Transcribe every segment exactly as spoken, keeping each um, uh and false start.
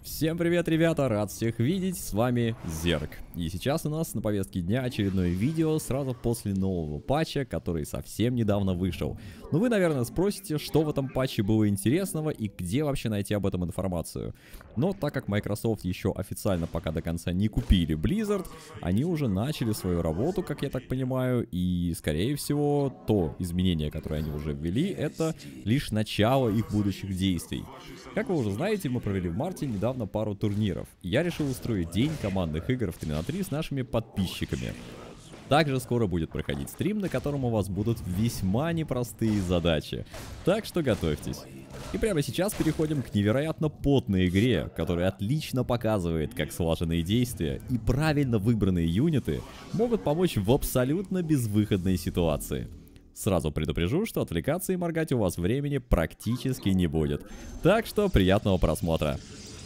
Всем привет, ребята, рад всех видеть, с вами Зерк. И сейчас у нас на повестке дня очередное видео сразу после нового патча, который совсем недавно вышел. Ну вы, наверное, спросите, что в этом патче было интересного и где вообще найти об этом информацию. Но так как Microsoft еще официально пока до конца не купили Blizzard, они уже начали свою работу, как я так понимаю, и скорее всего то изменение, которое они уже ввели, это лишь начало их будущих действий. Как вы уже знаете, мы провели в марте недавно пару турниров, и я решил устроить день командных игр в три на три с нашими подписчиками. Также скоро будет проходить стрим, на котором у вас будут весьма непростые задачи, так что готовьтесь. И прямо сейчас переходим к невероятно потной игре, которая отлично показывает, как слаженные действия и правильно выбранные юниты могут помочь в абсолютно безвыходной ситуации. Сразу предупрежу, что отвлекаться и моргать у вас времени практически не будет. Так что приятного просмотра.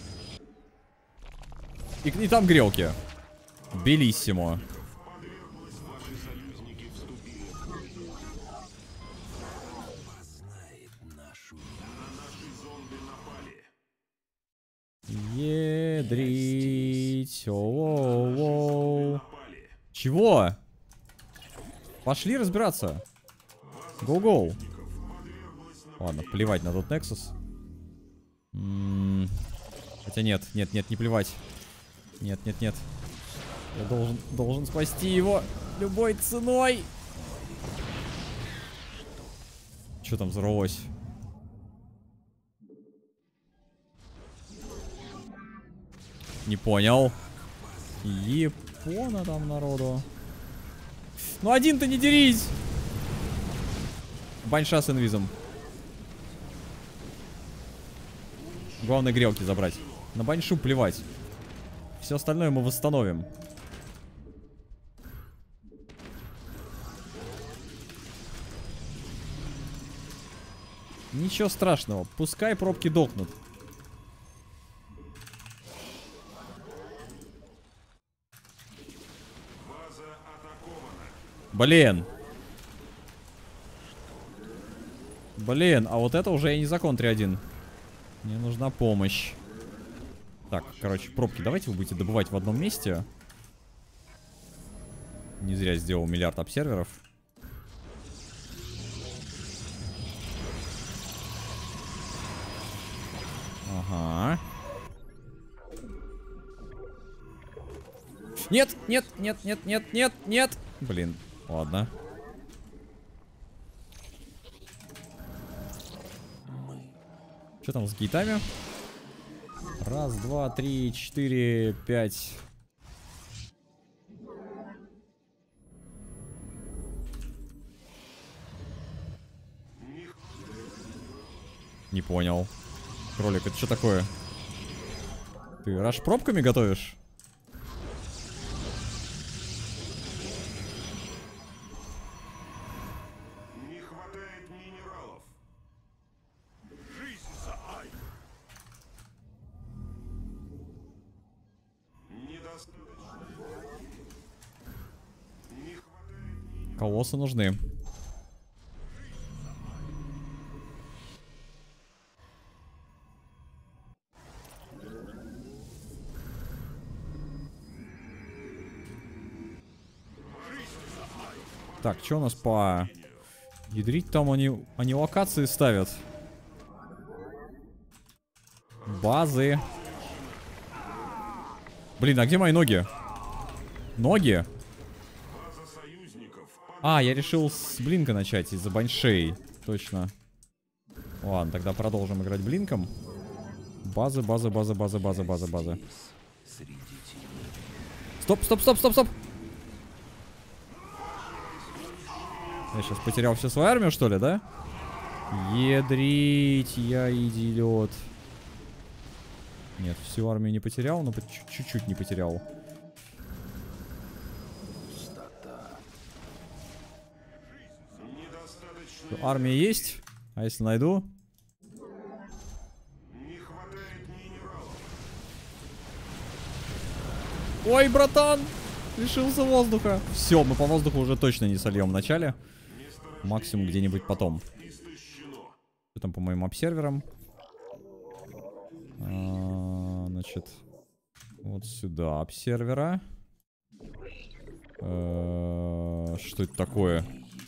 И, и там грелки. Белиссимо. Едрить. Оу-оу-оу. Чего? Пошли разбираться. Гоу-гоу. Ладно, плевать на тот Nexus. М-м-м. Хотя нет, нет, нет, не плевать. Нет, нет, нет. Я должен, должен спасти его любой ценой. Что там взорвалось? Не понял. Япона там народу. Ну один-то не дерись! Баньша с инвизом. Главное грелки забрать. На баньшу плевать. Все остальное мы восстановим. Ничего страшного. Пускай пробки дохнут. Блин. Блин, а вот это уже я не закон три один. Мне нужна помощь. Так, короче, пробки давайте вы будете добывать в одном месте. Не зря сделал миллиард обсерверов. Ага. Нет, нет, нет, нет, нет, нет, нет. Блин, ладно. Что там с гейтами? Раз, два, три, четыре, пять. Не понял. Кролик, это что такое? Ты раш пробками готовишь? Колоссы нужны. Так, что у нас по... Ядрить там они... Они локации ставят. Базы. Блин, а где мои ноги? Ноги? А, я решил с блинка начать из-за баньшей. Точно. Ладно, тогда продолжим играть блинком. Базы, базы, базы, базы, базы, базы, базы. Стоп, стоп, стоп, стоп, стоп. Я сейчас потерял всю свою армию, что ли, да? Едрить, я идиот. Нет, всю армию не потерял, но чуть-чуть не потерял. Армия есть, а если найду? Ой, братан, лишился воздуха. Все, мы по воздуху уже точно не сольем в начале. Максимум где-нибудь потом. Что там по моим обсерверам? А, Значит, вот сюда обсервера. Э-э- что это такое?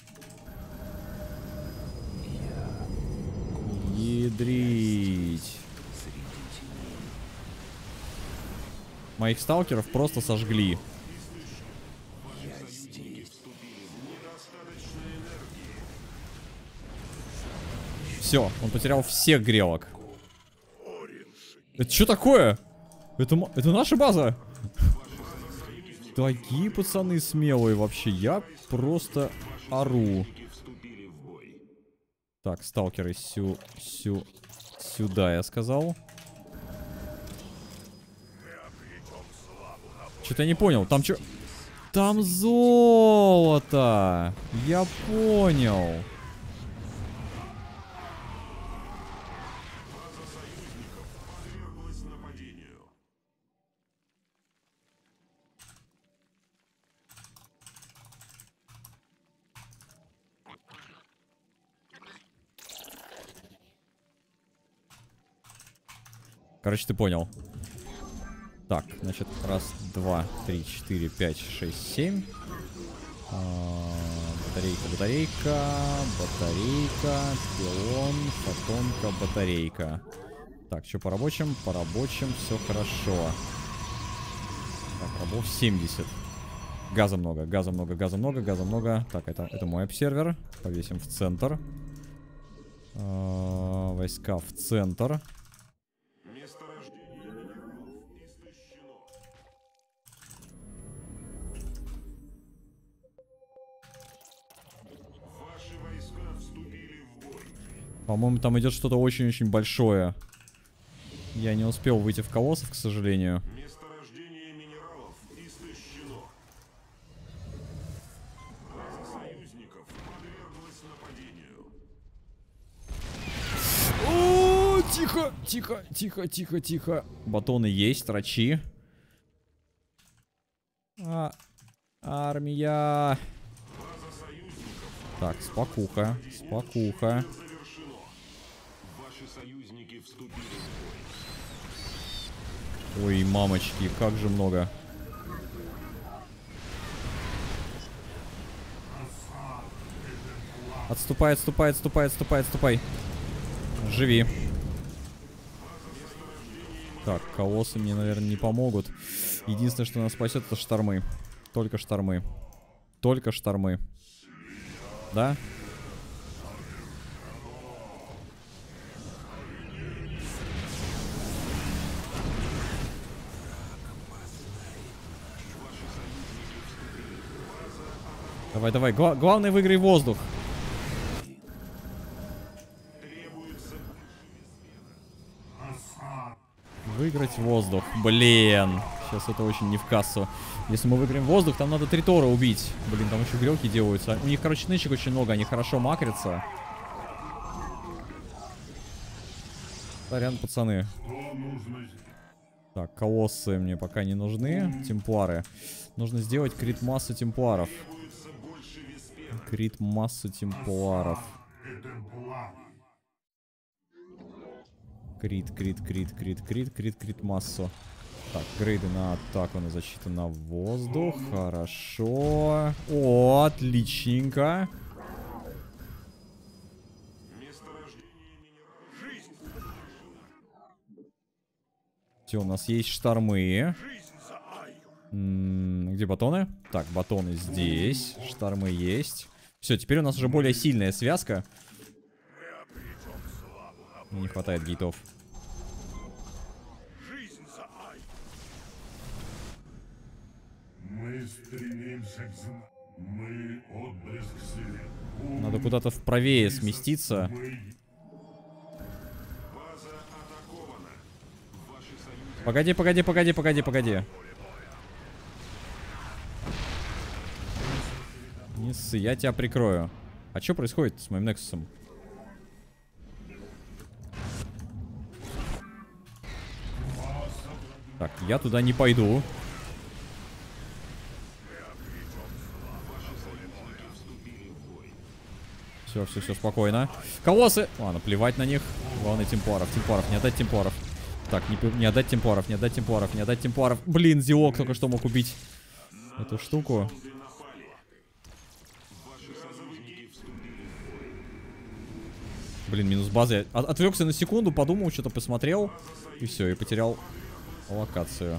Ядрить. Моих сталкеров просто сожгли. Все, он потерял всех грелок. Это что такое? Это, это наша база? Такие пацаны смелые вообще. Я просто ору. Так, сталкеры сю, сю, сюда, я сказал. Что-то я не понял. Там что? Там золото. Я понял. Короче, ты понял. Так, значит, раз, два, три, четыре, пять, шесть, семь. А, батарейка, батарейка, батарейка, пилон, фотонка, батарейка. Так, что по рабочим? По рабочим все хорошо. Так, рабов семьдесят. Газа много, газа много, газа много, газа много. Так, это, это мой обсервер. Повесим в центр. А, войска в центр. По-моему, там идет что-то очень-очень большое. Я не успел выйти в колоссов, к сожалению. Месторождение минералов истощено. База союзников подверглась нападению. О, тихо, тихо, тихо, тихо, тихо. Батоны есть, трачи. А, армия. Так, спокуха, спокуха. Ой, мамочки, как же много. Отступай, отступай, отступай, отступай, отступай. Живи. Так, колоссы мне, наверное, не помогут. Единственное, что нас спасет, это штормы. Только штормы. Только штормы. Да? Давай, давай. Гла главное, выиграй воздух. Выиграть воздух. Блин. Сейчас это очень не в кассу. Если мы выиграем воздух, там надо три тора убить. Блин, там еще грелки делаются. У них, короче, нычек очень много. Они хорошо макрятся. Сорян, пацаны. Так, колоссы мне пока не нужны. Темплары. Нужно сделать крит массу темпларов. Крит массу темпларов. Крит, крит, крит, крит, крит, крит, крит массу. Так, грейды на атаку, на защиту, на воздух. Хорошо. О, отличненько. Все, у нас есть штормы. М-м, где батоны? Так, батоны здесь. Штормы есть. Все, теперь у нас уже более сильная связка. Не хватает гейтов. Мы стремимся к... Мы отблеск света. Надо куда-то вправее сместиться. Погоди, погоди, погоди, погоди, погоди. Не ссы, я тебя прикрою. А что происходит с моим Нексусом? Так, я туда не пойду. Все, все, все, спокойно. Колоссы! Ладно, плевать на них. Главное, темпларов. Темпларов, не отдать темпларов. Так, не, не отдать темпларов, не отдать темпларов, не отдать темпларов. Блин, Зиок только что мог убить эту штуку. Блин, минус база. От, отвлекся на секунду, подумал, что-то посмотрел. И все, и потерял локацию.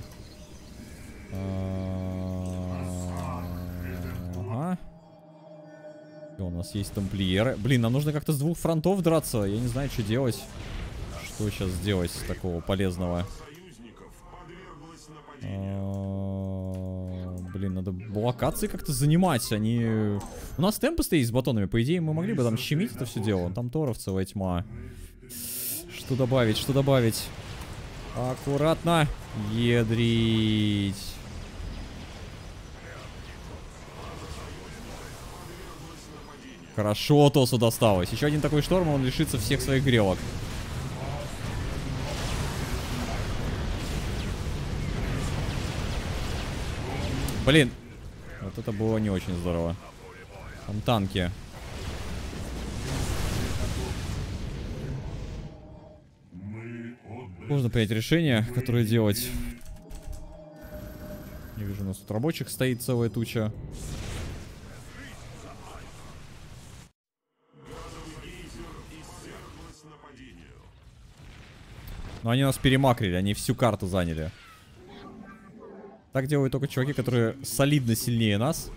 Ага. У нас есть тамплиеры. Блин, нам нужно как-то с двух фронтов драться. Я не знаю, что делать. Что сейчас сделать такого полезного? Блин, надо локации как-то занимать. Они... У нас темпы стоит с батонами. По идее, мы могли бы там щемить это все дело. Там торов целая тьма. Что добавить? Что добавить? Аккуратно. Ядрить. Хорошо Тосу досталось. Еще один такой шторм, он лишится всех своих грелок. Блин. Вот это было не очень здорово. Там танки. Можно принять решение, которое делать. Я вижу, у нас тут рабочих стоит целая туча. Но они нас перемакрили, они всю карту заняли. Так делают только чуваки, которые солидно сильнее нас.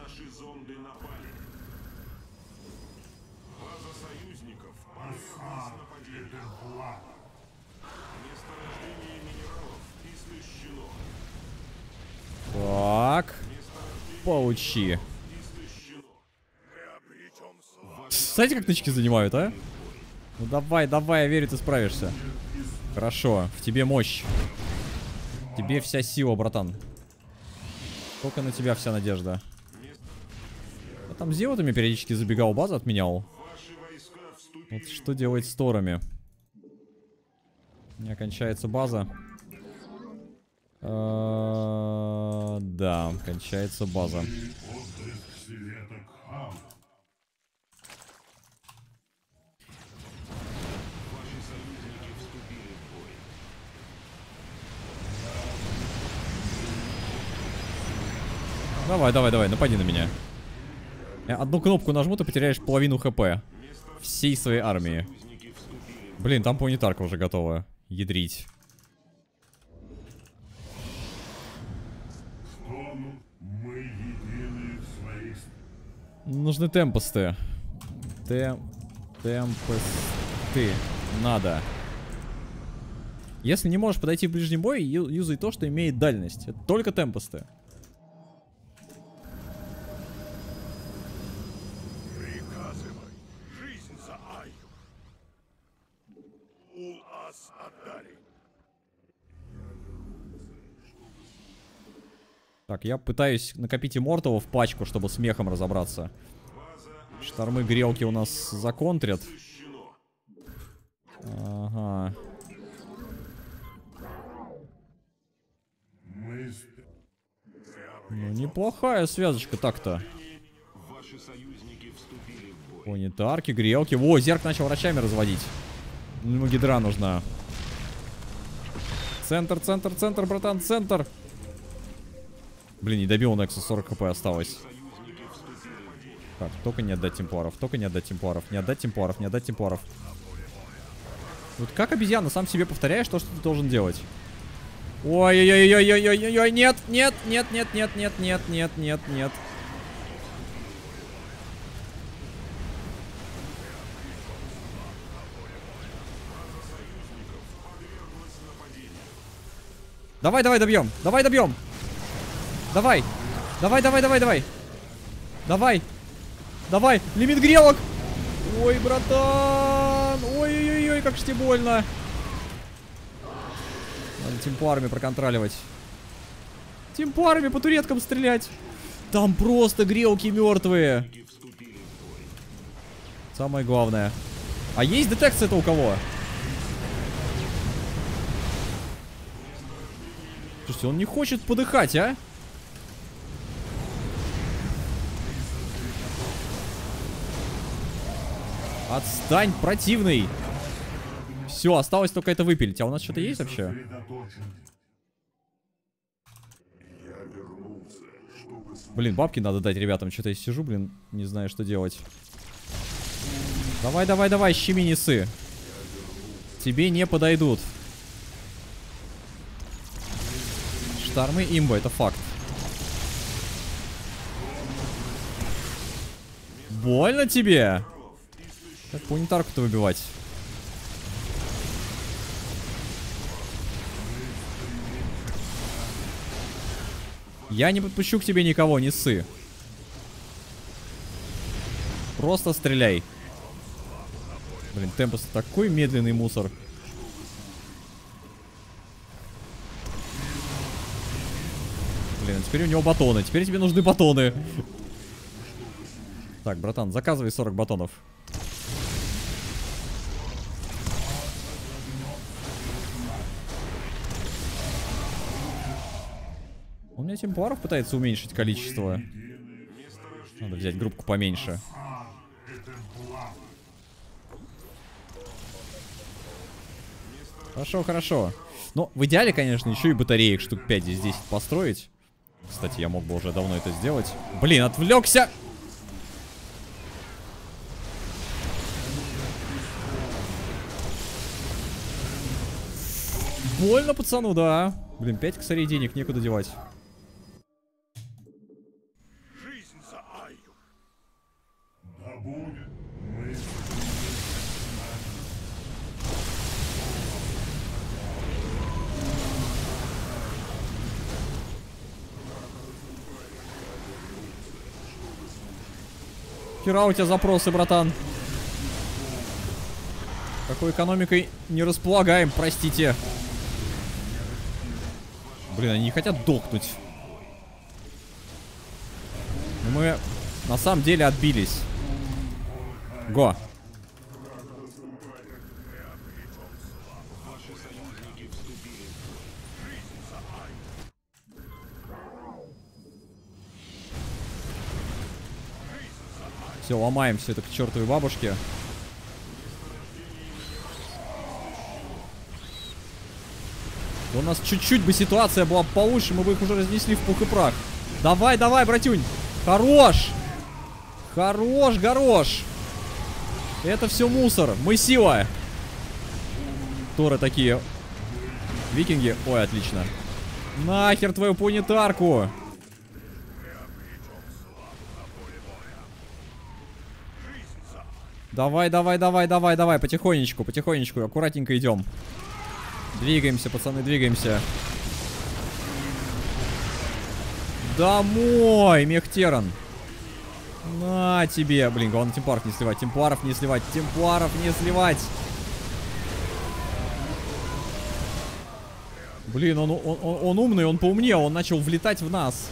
Так. Получи. Знаете, как тычки занимают, а? Ну давай, давай, я верю, ты справишься. Хорошо, в тебе мощь. В тебе вся сила, братан. Только на тебя вся надежда. А там зевотами периодически забегал, базу отменял. Вот что делать с торами? У меня кончается база. А, да, кончается база. Давай, давай, давай, напади на меня. Я одну кнопку нажму, ты потеряешь половину хп. Всей своей армии. Блин, там планетарка уже готова. Ядрить. Нужны темпосты. Тем... Темпосты. Надо. Если не можешь подойти в ближний бой, ю юзай то, что имеет дальность. Это только темпосты. Так, я пытаюсь накопить имморталов в пачку, чтобы с мехом разобраться. Штормы грелки у нас законтрят. Ага. Ну, неплохая связочка так-то. Планетарки, грелки. Во, Зерк начал врачами разводить. Ему гидра нужна. Центр, центр, центр, братан, центр. Блин, не добил Нексус, сорок хп осталось. Так, только не отдать темпларов, только не отдать темпларов, не отдать темпларов, не отдать темпларов. Вот как обезьяна, сам себе повторяешь то, что ты должен делать. Ой-ой-ой-ой-ой-ой-ой, нет, нет, нет, нет, нет, нет, нет, нет, нет, нет. Давай, давай, добьем, давай, добьем. Давай, давай, давай, давай, давай. Давай, давай, лимит грелок. Ой, братан. Ой-ой-ой, как ж тебе больно. Надо темпларами проконтроливать. Темпларами по туреткам стрелять. Там просто грелки мертвые. Самое главное. А есть детекция-то у кого? Слушайте, он не хочет подыхать, а? Отстань, противный. Все, осталось только это выпилить. А у нас что-то есть вообще? Блин, бабки надо дать ребятам. Что-то я сижу, блин, не знаю, что делать. Давай, давай, давай, щеми несы. Тебе не подойдут. Штормы имба, это факт. Больно тебе? Как планетарку-то выбивать? Я не подпущу к тебе никого, не ссы. Просто стреляй. Блин, Темпос такой медленный мусор. Блин, а теперь у него батоны. Теперь тебе нужны батоны. Так, братан, заказывай сорок батонов. Он мне темпларов пытается уменьшить количество. Надо взять группку поменьше. Хорошо, хорошо. Но в идеале, конечно, еще и батареек штук пять здесь десять построить. Кстати, я мог бы уже давно это сделать. Блин, отвлекся! Больно пацану, да. Блин, пять косарей денег некуда девать. Жизнь за Айю. Да будет. Мы... Хера у тебя запросы, братан. Какой экономикой не располагаем, простите. Блин, они не хотят дохнуть. Но мы на самом деле отбились. Го. Все, ломаем все это к чертовой бабушке. У нас чуть-чуть бы ситуация была получше, мы бы их уже разнесли в пух и прах. Давай, давай, братюнь. Хорош. Хорош, горош. Это все мусор. Мы сила. Торы такие. Викинги. Ой, отлично. Нахер твою планетарку. Давай, давай, давай, давай, давай. Потихонечку, потихонечку. Аккуратненько идем. Двигаемся, пацаны, двигаемся. Домой, Мехтеран. На тебе. Блин, главное темпларов не сливать. Темпларов не сливать. Темпларов не сливать. Блин, он, он, он, он умный, он поумнел. Он начал влетать в нас.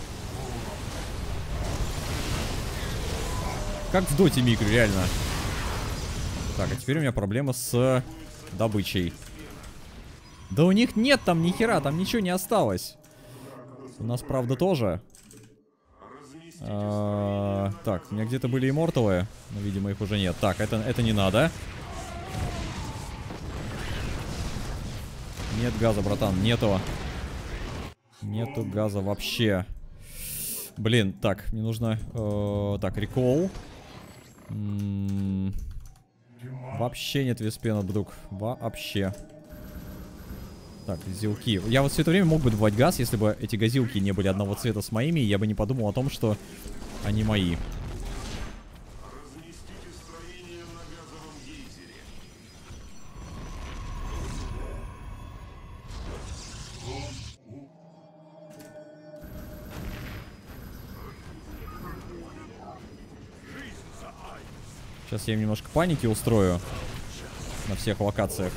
Как в доте микро, реально. Так, а теперь у меня проблема с добычей. Да у них нет там ни хера, там ничего не осталось. У нас, правда, тоже. А, так, у меня где-то были имморталы, но, видимо, их уже нет. Так, это, это не надо. Нет газа, братан, нету. Нету газа вообще. Блин, так, мне нужно... Э, так, рекол. М-м, вообще нет виспена, друг. Вообще. Так, газилки. Я вот все это время мог бы добывать газ, если бы эти газилки не были одного цвета с моими, я бы не подумал о том, что они мои. Сейчас я им немножко паники устрою на всех локациях.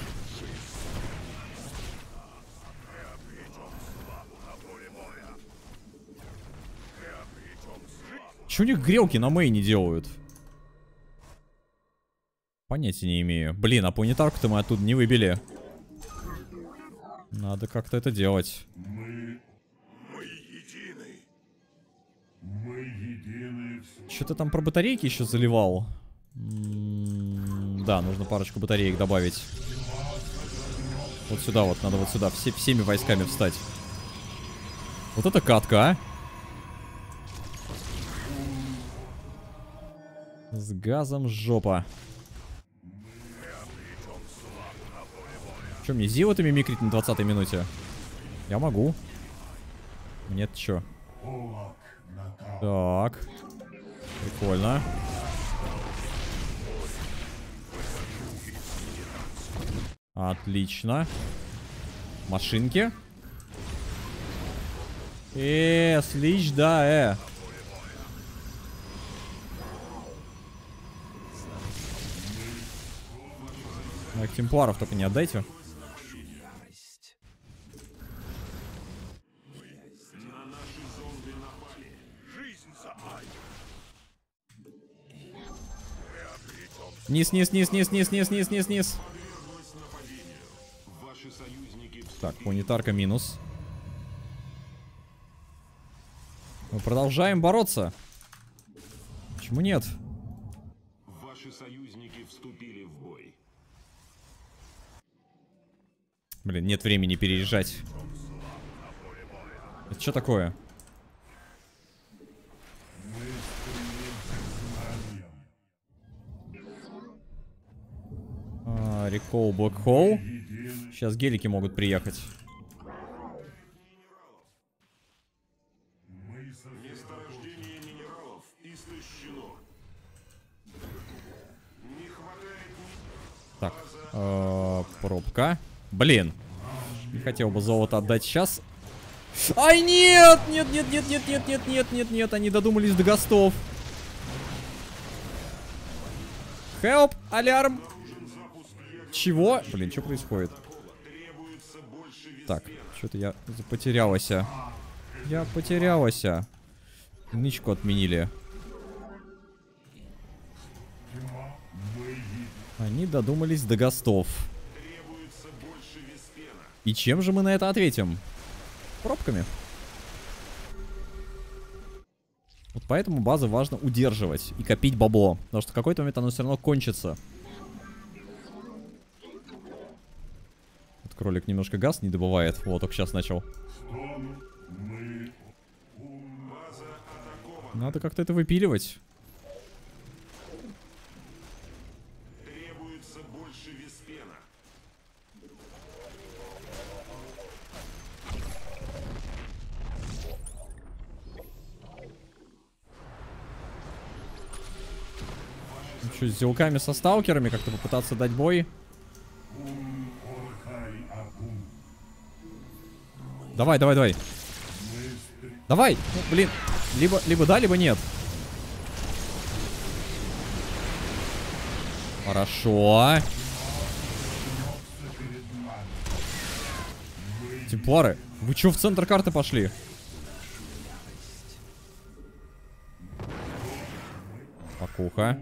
Чё у них грелки на мейне делают? Понятия не имею. Блин, а планетарку-то мы оттуда не выбили. Надо как-то это делать. Мы... Мы едины. Мы едины. Что ты там про батарейки еще заливал? М-м, да, нужно парочку батареек добавить. Вот сюда вот, надо вот сюда, все, всеми войсками встать. Вот это катка, а? С газом жопа. Че, мне Зива-то мимикрить на двадцатой минуте? Я могу. Нет, чё? Так. Прикольно. Отлично. Машинки. Э, слич, да, э. Так, темпларов только не отдайте. Низ, низ, низ, низ, низ, низ, низ, низ, низ. Так, планетарка минус. Мы продолжаем бороться. Почему нет? Ваши союзники вступили в бой. Блин, нет времени переезжать. Это что такое? А, Recall Black Hole. Сейчас гелики могут приехать. Месторождение минералов истощено. Не хватает ни... Так, э, пробка. Блин. Не хотел бы золото отдать сейчас. Ай, нет! Нет, нет, нет, нет, нет, нет, нет, нет, нет. Они додумались до гостов. Help! Алярм! Чего? Блин, что происходит? Так, что-то я потерялась. Я потерялась. Нычку отменили. Они додумались до гостов. И чем же мы на это ответим? Пробками. Вот поэтому базы важно удерживать и копить бабло. Потому что в какой-то момент оно все равно кончится. Вот кролик немножко газ не добывает. Вот, только сейчас начал. Надо как-то это выпиливать. Требуется больше виспена. Ну что, с зелками со сталкерами как-то попытаться дать бой? Давай, давай, давай. Давай! Ну, блин. Либо, либо да, либо нет. Хорошо. Темплары, вы чё в центр карты пошли? Покуха.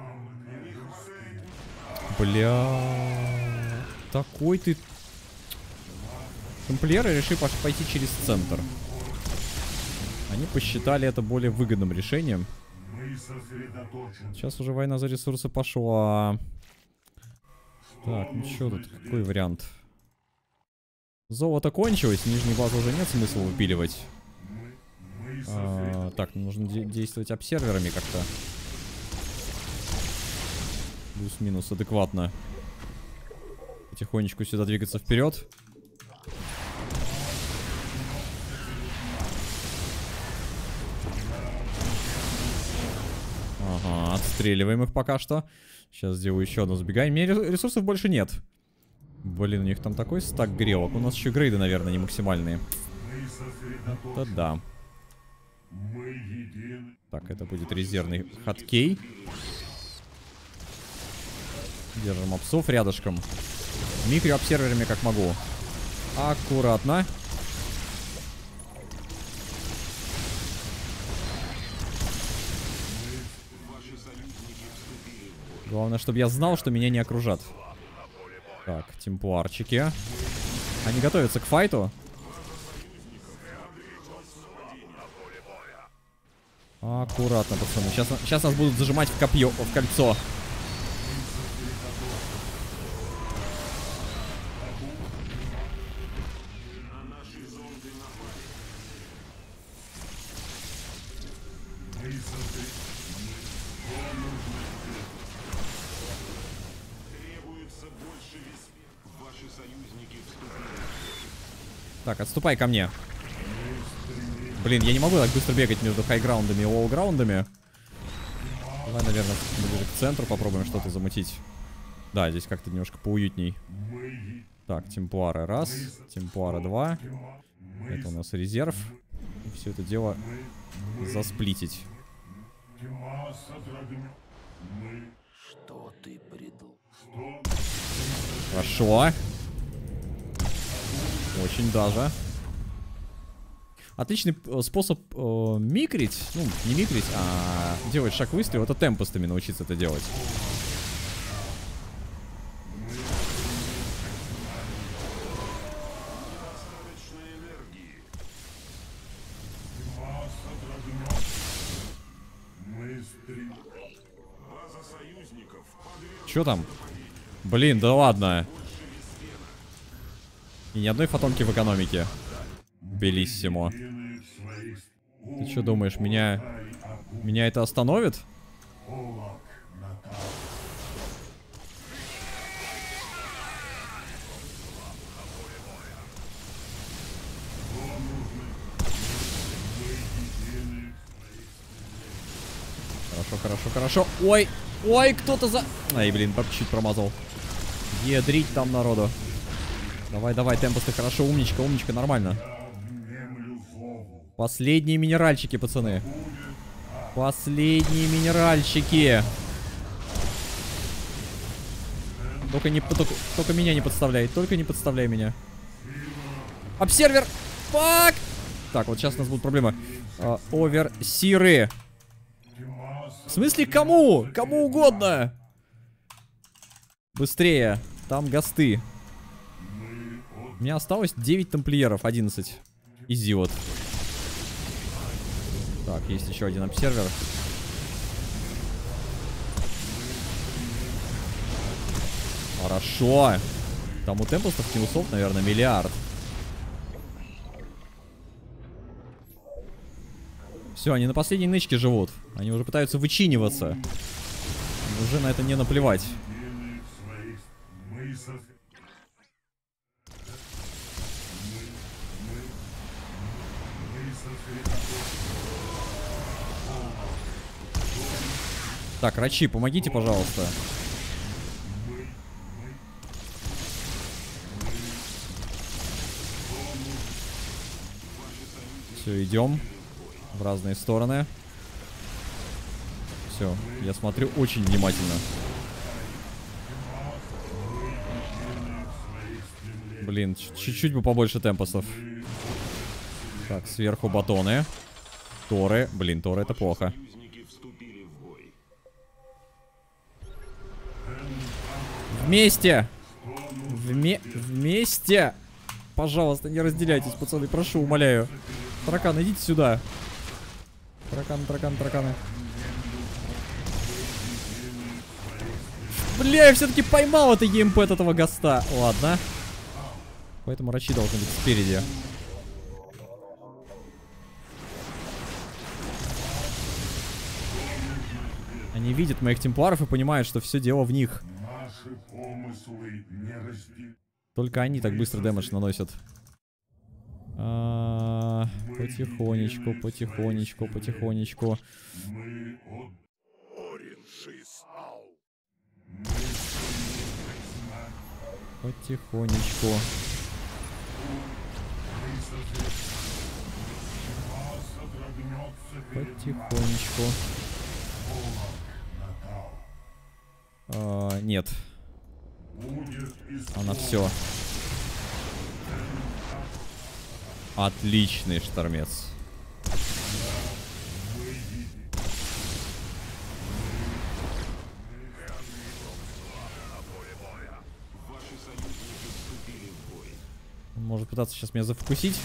Бля. Такой ты... Тамплиеры решили пойти через центр. Они посчитали это более выгодным решением. Сейчас уже война за ресурсы пошла. Так, ну что тут? Какой вариант? Золото кончилось, нижней базы уже нет смысла выпиливать. А, так, нужно де действовать обсерверами как-то. Плюс-минус адекватно. Потихонечку сюда двигаться вперед. Ага, отстреливаем их пока что. Сейчас сделаю еще одно забегание. У меня ресурсов больше нет. Блин, у них там такой стак грелок. У нас еще грейды, наверное, не максимальные. Это да. Так, это будет резервный хаткей. Держим опсов рядышком. Микро обсерверами как могу. Аккуратно. Главное, чтобы я знал, что меня не окружат. Так, темпларчики. Они готовятся к файту. Аккуратно, пацаны. Сейчас, сейчас нас будут зажимать в копье, в кольцо. Требуется больше вес. Ваши союзники вступили. Так, отступай ко мне. Блин, я не могу так быстро бегать между хайграундами и лоуграундами. Давай, наверное, ближе к центру попробуем что-то замутить. Да, здесь как-то немножко поуютней. Так, темплары раз, темплары два. Это у нас резерв. И все это дело засплитить. Что ты придумал? Хорошо. Очень даже. Отличный способ э, микрить, ну, не микрить, а делать шаг выстрела, это темпостами научиться это делать. Чё там? Блин, да ладно. И ни одной фотонки в экономике. Белиссимо. Ты что думаешь, меня... Меня это остановит? Хорошо, хорошо, хорошо. Ой, ой, кто-то за... Ай, блин, чуть промазал. Ядрить там народу. Давай, давай, темпос, ты хорошо, умничка, умничка, нормально. Последние минеральчики, пацаны. Последние минеральчики. Только не, только, только меня не подставляй, только не подставляй меня. Обсервер! Фак! Так, вот сейчас у нас будут проблемы. А, оверсиры. В смысле, кому? Кому угодно. Быстрее. Там гасты. У меня осталось девять тамплиеров, одиннадцать. Изи вот. Так, есть еще один обсервер. Хорошо. Там у темпостов килсов, наверное, миллиард. Все, они на последней нычке живут. Они уже пытаются вычиниваться. Уже на это не наплевать. Так, Рачи, помогите, пожалуйста. Все, идем в разные стороны. Все, я смотрю очень внимательно. Блин, чуть-чуть бы побольше темпосов. Так, сверху батоны. Торы. Блин, торы это плохо. Вместе! Вме... Вместе! Пожалуйста, не разделяйтесь, пацаны, прошу, умоляю. Тараканы, идите сюда. Тараканы, тараканы, тараканы. Бля, я все-таки поймал это ЕМП от этого гаста. Ладно. Поэтому Рачи должны быть спереди. Они видят моих темпларов и понимают, что все дело в них. Только они так быстро дэмэдж наносят. А -а -а, потихонечку, потихонечку, потихонечку. Потихонечку. Потихонечку. А, нет. Она все. Отличный штормец. Он может пытаться сейчас меня зафокусить.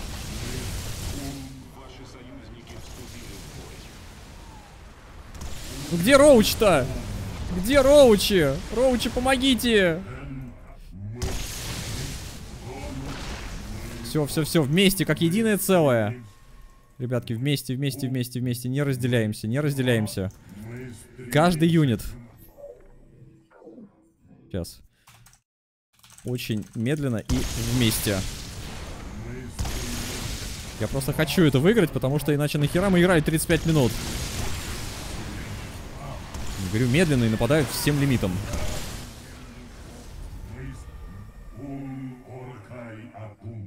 Ну где Роуч-то? Где Роучи? Роучи, помогите! Все, все, все, вместе, как единое целое. Ребятки, вместе, вместе, вместе, вместе. Не разделяемся, не разделяемся. Мы стремимся. Каждый юнит. Сейчас. Очень медленно и вместе. Я просто хочу это выиграть, потому что иначе нахера мы играли тридцать пять минут. Говорю, медленно и нападают всем лимитом. Ун оркай апун.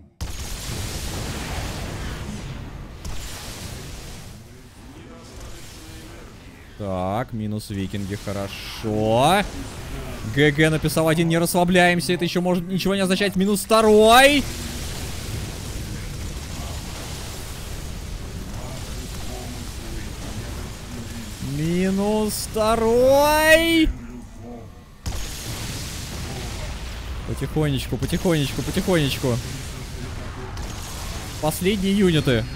Так, минус викинги, хорошо. ГГ написал один, не расслабляемся. Это еще может ничего не означать. Минус второй. Минус второй. Потихонечку, потихонечку, потихонечку. Последние юниты.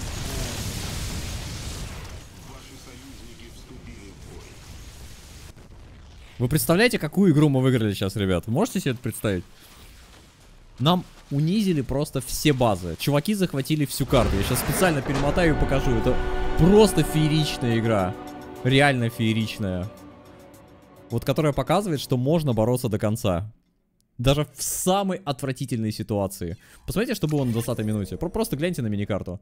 Вы представляете, какую игру мы выиграли сейчас, ребят? Можете себе это представить? Нам унизили просто все базы. Чуваки захватили всю карту. Я сейчас специально перемотаю и покажу. Это просто фееричная игра. Реально фееричная. Вот которая показывает, что можно бороться до конца. Даже в самой отвратительной ситуации. Посмотрите, что было на двадцатой минуте. Просто гляньте на миникарту.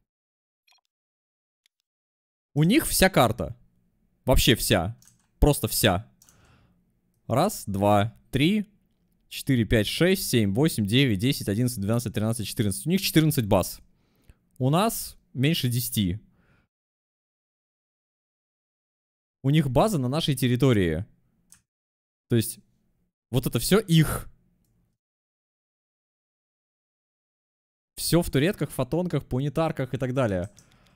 У них вся карта. Вообще вся. Просто вся. Раз, два, три, четыре, пять, шесть, семь, восемь, девять, десять, одиннадцать, двенадцать, тринадцать, четырнадцать. У них четырнадцать баз. У нас меньше десяти. У них база на нашей территории. То есть, вот это все их. Все в туретках, фотонках, планетарках и так далее.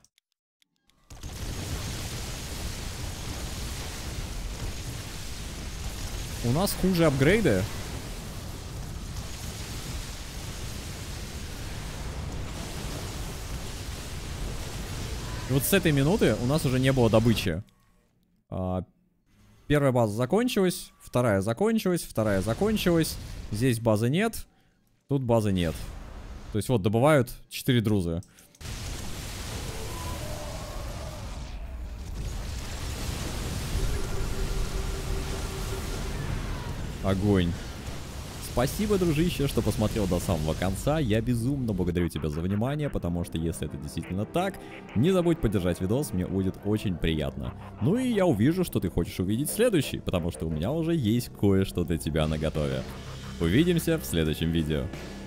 У нас хуже апгрейды. И вот с этой минуты у нас уже не было добычи. А, первая база закончилась, вторая закончилась, вторая закончилась. Здесь базы нет, тут базы нет. То есть вот добывают четыре друзы. Огонь. Спасибо, дружище, что посмотрел до самого конца. Я безумно благодарю тебя за внимание, потому что если это действительно так, не забудь поддержать видос, мне будет очень приятно. Ну и я увижу, что ты хочешь увидеть следующий, потому что у меня уже есть кое-что для тебя наготове. Увидимся в следующем видео.